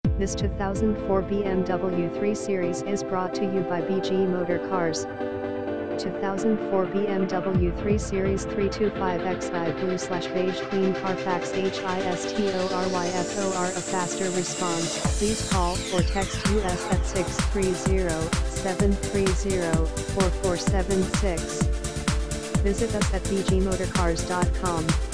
This 2004 BMW 3 Series is brought to you by BG Motor Cars. 2004 BMW 3 Series 325xi Blue/Beige Clean Carfax HISTORYFOR. A faster response. Please call or text US at 630-730-4476. Visit us at bgmotorcars.com.